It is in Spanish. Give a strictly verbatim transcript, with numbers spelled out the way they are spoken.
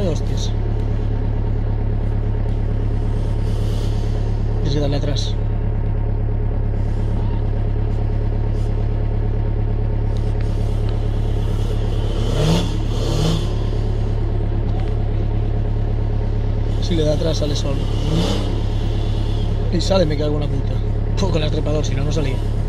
hostias. Tienes que darle atrás. Si le da atrás sale solo. Y sale, me cago en la puta. Con el trepador, si no, no salía.